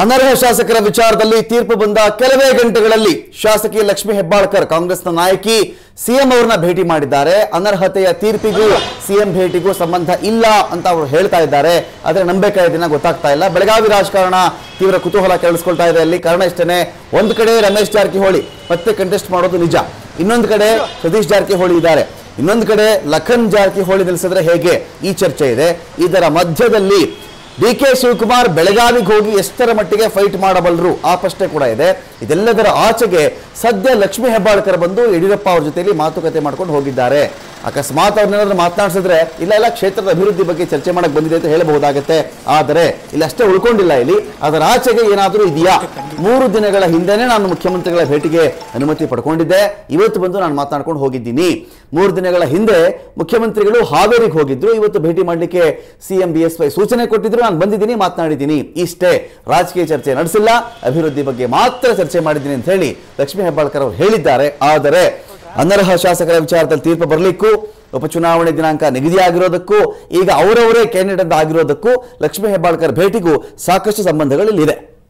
ಅನರ್ಹ ಶಾಸಕರ ವಿಚಾರದಲ್ಲಿ ತೀರ್ಪು ಬಂದ ಕೆಲವೇ ಗಂಟೆಗಳಲ್ಲಿ ಶಾಸಕಿ ಲಕ್ಷ್ಮೀ ಹೆಬ್ಬಾಳ್ಕರ್ ಕಾಂಗ್ರೆಸ್ನ ನಾಯಕಿ ಸಿಎಂ ಅವರನ್ನ ಭೇಟಿ ಮಾಡಿದ್ದಾರೆ. ಅನರ್ಹತೆಯ ತೀರ್ಪಿಗೂ ಸಿಎಂ ಭೇಟಿಗೂ ಸಂಬಂಧ ಇಲ್ಲ ಅಂತ ಅವರು ಹೇಳ್ತಾ ಇದ್ದಾರೆ. ಆದರೆ ನಂಬೇಕಾದ ಗೊತ್ತಾಗ್ತಾ ಇಲ್ಲ. ಬೆಳಗಾವಿ ರಾಜಕಾರಣ ತೀವ್ರ ಕುತೂಹಲ ಕೆರಳಿಸ್ಕೊಳ್ತಾ ಇದೆ. ಅಲ್ಲಿ ಕಾರಣ ಇಷ್ಟೇ, ಒಂದು ಕಡೆ ರಮೇಶ್ ಜಾರಕಿಹೊಳಿ ಮತ್ತೆ ಕಂಟೆಸ್ಟ್ ಮಾಡೋದು ನಿಜ, ಇನ್ನೊಂದು ಕಡೆ ಸತೀಶ್ ಜಾರಕಿಹೊಳಿ ಇದ್ದಾರೆ, ಇನ್ನೊಂದು ಕಡೆ ಲಖನ್ ಜಾರಕಿಹೊಳಿ ನಿಲ್ಲಿಸಿದ್ರೆ ಹೇಗೆ ಈ ಚರ್ಚೆ ಇದೆ. ಇದರ ಮಧ್ಯದಲ್ಲಿ ಡಿ.ಕೆ. ಶಿವಕುಮಾರ್ ಬೆಳಗಾವಿಗೆ ಹೋಗಿ ಎಷ್ಟರ ಮಟ್ಟಿಗೆ ಫೈಟ್ ಮಾಡಬಲ್ಲರು ಆ ಪ್ರಶ್ನೆ ಕೂಡ ಇದೆ. ಇದೆಲ್ಲದರ ಆಚೆಗೆ ಸದ್ಯ ಲಕ್ಷ್ಮೀ ಹೆಬ್ಬಾಳ್ಕರ್ ಬಂದು ಯಡಿಯೂರಪ್ಪ ಅವ್ರ ಜೊತೆಯಲ್ಲಿ ಮಾತುಕತೆ ಮಾಡ್ಕೊಂಡು ಹೋಗಿದ್ದಾರೆ. ಅಕಸ್ಮಾತ್ ಅವ್ರನ್ನೇನಾದ್ರೂ ಮಾತನಾಡಿಸಿದ್ರೆ ಇಲ್ಲ ಕ್ಷೇತ್ರದ ಅಭಿವೃದ್ಧಿ ಬಗ್ಗೆ ಚರ್ಚೆ ಮಾಡಕ್ಕೆ ಬಂದಿದೆ ಅಂತ ಹೇಳಬಹುದಾಗುತ್ತೆ. ಆದರೆ ಇಲ್ಲಿ ಅಷ್ಟೇ ಉಳ್ಕೊಂಡಿಲ್ಲ. ಇಲ್ಲಿ ಅದರ ಆಚೆಗೆ ಏನಾದರೂ ಇದೆಯಾ? 3 ದಿನಗಳ ಹಿಂದೆನೇ ನಾನು ಮುಖ್ಯಮಂತ್ರಿಗಳ ಭೇಟಿಗೆ ಅನುಮತಿ ಪಡ್ಕೊಂಡಿದ್ದೆ, ಇವತ್ತು ಬಂದು ನಾನು ಮಾತನಾಡ್ಕೊಂಡು ಹೋಗಿದ್ದೀನಿ. 3 ದಿನಗಳ ಹಿಂದೆ ಮುಖ್ಯಮಂತ್ರಿಗಳು ಹಾವೇರಿಗೆ ಹೋಗಿದ್ರು, ಇವತ್ತು ಭೇಟಿ ಮಾಡಲಿಕ್ಕೆ ಸಿಎಂ BSY ಸೂಚನೆ ಕೊಟ್ಟಿದ್ರು, ನಾನು ಬಂದಿದ್ದೀನಿ, ಮಾತನಾಡಿದ್ದೀನಿ. ಇಷ್ಟೇ, ರಾಜಕೀಯ ಚರ್ಚೆ ನಡೆಸಿಲ್ಲ, ಅಭಿವೃದ್ಧಿ ಬಗ್ಗೆ ಮಾತ್ರ ಚರ್ಚೆ ಮಾಡಿದ್ದೀನಿ ಅಂತ ಹೇಳಿ ಲಕ್ಷ್ಮೀ ಹೆಬ್ಬಾಳ್ಕರ್ ಅವರು ಹೇಳಿದ್ದಾರೆ. ಆದರೆ ಅನರ್ಹ ಶಾಸಕರ ವಿಚಾರದಲ್ಲಿ ತೀರ್ಪು ಬರಲಿಕ್ಕೂ, ಉಪಚುನಾವಣೆ ದಿನಾಂಕ ನಿಗದಿಯಾಗಿರೋದಕ್ಕೂ, ಈಗ ಅವರವರೇ ಕ್ಯಾಂಡಿಡೇಟ್ ಆಗಿರೋದಕ್ಕೂ ಲಕ್ಷ್ಮೀ ಹೆಬ್ಬಾಳ್ಕರ್ ಭೇಟಿಗೂ ಸಾಕಷ್ಟು ಸಂಬಂಧಗಳಿಲ್ಲಿದೆ.